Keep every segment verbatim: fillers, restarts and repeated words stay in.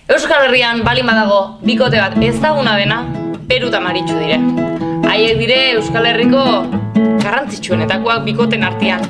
Euskal Herrian balin badago bikote bat ezaguna dena, Peru eta Maritxu dire. Haiek dire Euskal Herriko garrantzitsuenetakoak bikoten artean.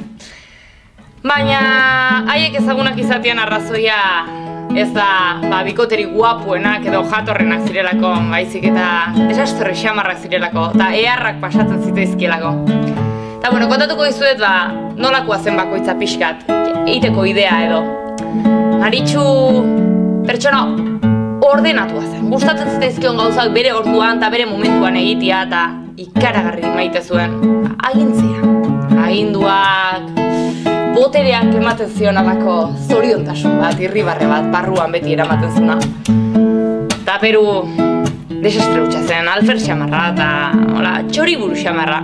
Baina haiek ezagunak izatean arrazoia ez da ba, bikoterik guapuenak edo jatorrenak zirelako, baizik eta desastre xamarrak zirelako, eta eharrak pasatzen zitzaizkielako. Eta bueno, kontatuko dizuet ba, nolakoa zen bakoitza pixkat, eiteko idea edo. Maritxu pertsona ordenatua zen, gustatzen zitzaizkion gauzak bere orduan eta bere momentuan egitea eta ikaragarri maite zuen. Agintzea, aginduak, botereak ematen zion alako zoriontasun bat, irribarre bat, barruan beti eramaten zuna. Eta Peru desastre hutsa zen, alfer xamarra eta hola, txoriburu xamarra.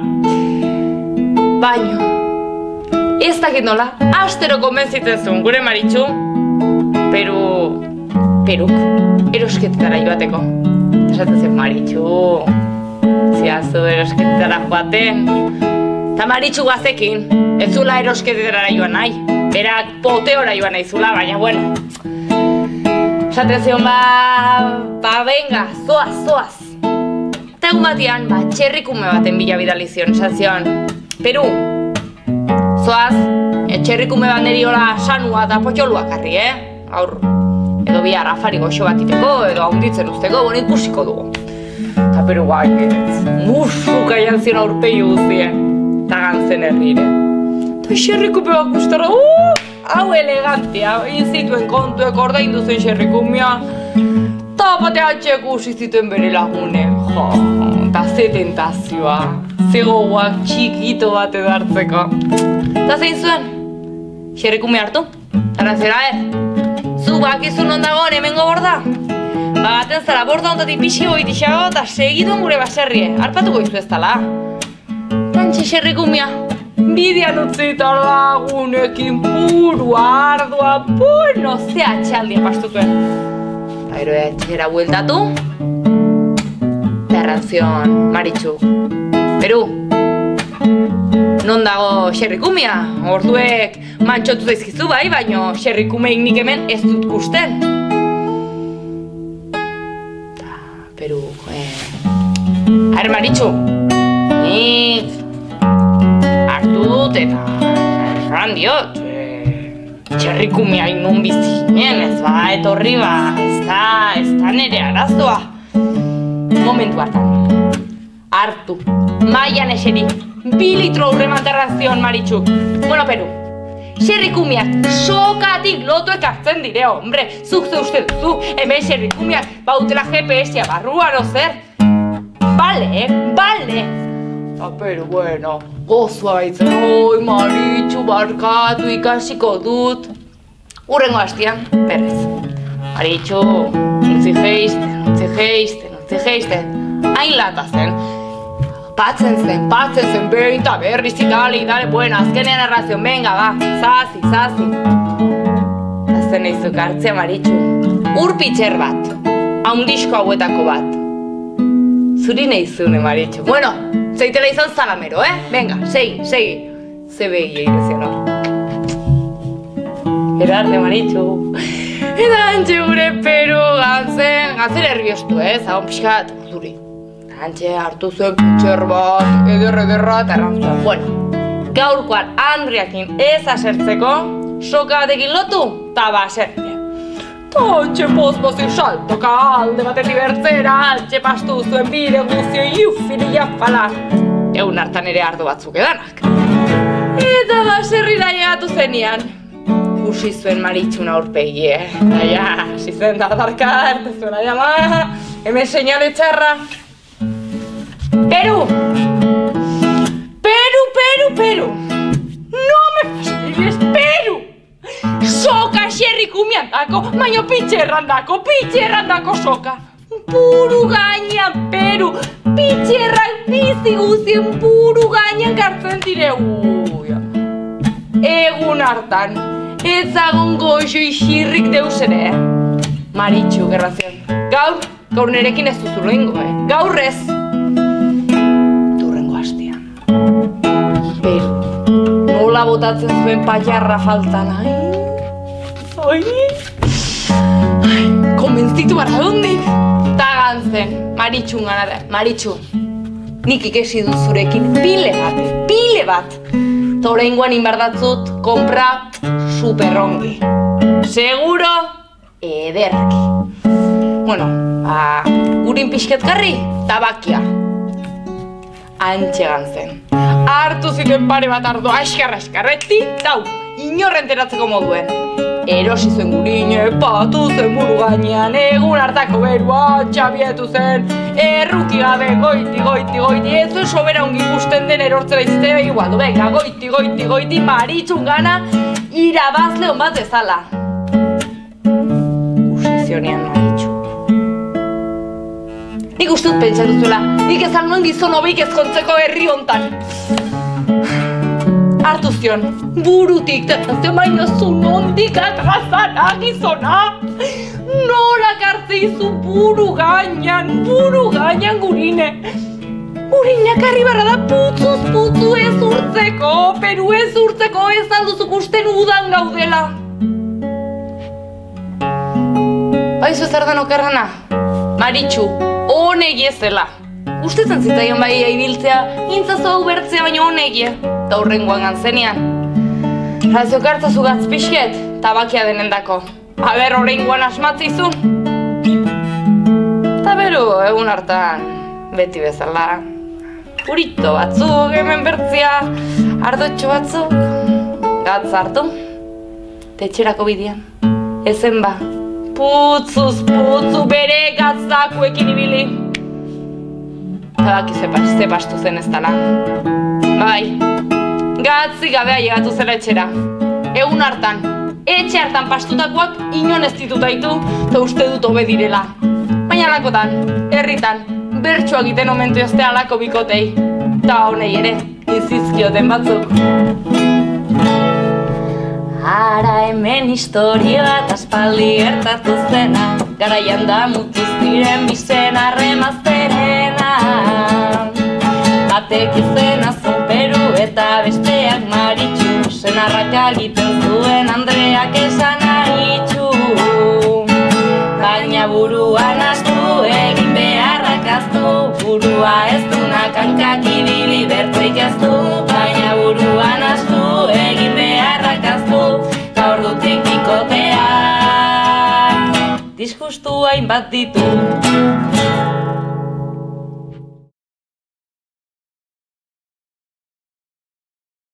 Baino, ez dakit nola, astero konbentzitzen zuen gure Maritxu, Peru, Peruk, erosketetara joateko. Esaten zen Maritxu, ziazu erosketetara joaten. Eta Maritxu gazekin, ez zula erosketetara joan nahi, berak poteora joan nahi zula, baina bueno. Esaten zion ba, ba venga, zoaz, zoaz. Eta egun batian, ba, txerrikume baten bila bidali zion, esan zion, Peru, zoaz, txerrikume bat niri hola sanua eta potxoluak harri, eh? Aur, edo bihar afari goxo bat iteko, edo haunditzen usteko, bon ikusiko dugu. Eta Peru guaietz, musuka jantzien aurpegi guztien, eta gantzen herrire. Eta xerrikume bat guztara, uh, hau elegantea, inzituen kontuek ordaindu zen xerrikumea, eta bate atxek usi zituen bere lagune, jo, eta ze tentazioa, ze gogoak txikito bat edartzeko. Eta zein zuen, xerrikume hartu, eta zera, eh? Zu bakizu non dagoen hemengo borda? Ba baten zara borda ontatik pixi goiti xago eta segiduen gure baserrie, harpatuko izu ez tala. Tantxe xerrikumia, bidean utzita lagunekin purua, ardua, bueno, ze atxaldia pastutuen. Eta gero etxera bueltatu, eta errantzion Maritxu, Peru, non dago xerrikumia? Orduek mantxotu zaizkizu bai, baino xerrikumeik nik hemen ez dut gusten. Ta, Peru, eh... Aher Maritxu, nik hartu dut eta erran diot, eh... xerrikumea inun bizinen, ez ba, etorri ba, ez da, ez da nere arazoa. Momentu hartan, hartu, maian eseri. Bi litro aurremantarran zion Maritxuk. Bueno, Peru, xerrikumiak sokatik lotuek hartzen dire, hombre. Zuk ze uste duzu, hemen xerrikumiak bautela G P S-a barruan ozer. Bale, bale. Ta, Peru, bueno, gozoa baitzen, oi, Maritxu, barkatu ikasiko dut. Urrengo hastian, berrez. Maritxu, utzi geisten, utzi geisten, utzi geisten. Hain lata zen. Patzen zen, patzen zen, behin eta berriz idale, idale, bueno, azkenean errazion, venga, ba, zazi, zazi. Azten nahizuk hartzea, Maritxu, urpitxer bat, haundizko hauetako bat. Zuri nahizune, Maritxu. Bueno, zeitela izan zalamero, eh? Venga, segi, segi. Ze behi egin hor. Erarte, Maritxu. Eta antxe gure Peru gantzen, gantzen erbiostu, eh? Zagon pixkat, urduri. Antxe hartu zuen pitxer bat, eder-ederra eta errantzuen. Bueno, gaurkoan Andriakin ez asertzeko, soka batekin lotu, eta basertzea. Ta antxe poz-pozik saltoka alde batetik bertzera, antxe pastu zuen bide guzio iufiri jafala. Egun hartan ere ardo batzuk edanak. Eta baserrira llegatu zenian. Usi zuen Maritxun aurpegi, eh? Aia, hasi zen dardarka, erte zuen aia ma, hemen seinale txarra. Peru! Peru, Peru, Peru! No me fastidies, Peru! Soka xerrikumian dako, baino pitxerran dako, pitxerran dako soka! Puru gainean, Peru! Pitxerrak bizi guzien puru gainean gartzen dire, uia! Egun hartan, ez zagon goxo xirrik deus ere, eh? Maritxu, gerrazion. Gaur, gaur nerekin ez duzu loingo, eh? Gaur ez! Peru, nola botatzen zuen paiarra faltan, ai? Ai? Ai, konbentzitu bara dondik. Ta gantzen, Maritxun gana, Maritxu, nik ikesi dut zurekin pile bat, pile bat. Ta oraingoan inbardatzut, kompra superongi. Seguro, ederki. Bueno, ba, gurin pixketkarri, tabakia. Antxe gantzen. Hartu zituen pare bat ardo askarra-askarretti, tau, inorren teratzeko moduen. Erosi zuen gurine, patu zen buru gainean, egun hartako berua txabietu zen, erruki gabe goiti, goiti, goiti, ez zuen sobera ongi ikusten den erortzera izte igual, venga, goiti, goiti, goiti, Maritxun gana, irabazle hon bat ezala. Kusizionean Maritxu. Nik uste dut pentsatu zuela, nik ezan nuen gizon hobik ezkontzeko herri hontan. Hartu zion, burutik, tentazio baino zu nondik atrazana gizona. Nola kartzeizu buru gainan, buru gainan gurine. Gurineak harri barra da putzuz putzu ez urtzeko, peru ez urtzeko ez alduzuk usten udan gaudela. Baizu ez erdan okerrana, Maritxu, honegi ezela. Ustetzen zitzaion bai ibiltzea, gintzazo hau bertzea baino honegi. Ta hurrengoan gantzenean. Razio kartzazu gatzpixket, tabakia denendako. Aber horrengoan asmatzizu. Ta beru, egun hartan, beti bezala. Purito batzuk, hemen bertzea, ardotxo batzuk. Gatz hartu, tetxerako bidean. Ezen ba, putzuz putzu bere gatzakuekin ibili. Tabaki zepastu zen ez dala. Bai, gatzi gabea llegatu zela etxera. Egun hartan, etxe hartan pastutakoak inon ez ditut ditu, eta uste dut hobe direla. Baina alakotan, herritan, bertsoak egiten omentu ezte alako bikotei. Ta honei ere, izizkioten batzuk. Ara hemen historia bat aspaldi gertatu zena, garaian da mutu ziren bizen arremazterena. Batek izena zuen Peru eta besteak Maritxu, senarraka egiten zuen Andreak esan ahitxu. Baina buruan astu egin beharrak aztu, burua ez dunak hankak ibili bertzik ez du. Baina buruan astu egin beharrak aztu, eta ordutik bikotea disgustu hainbat ditu.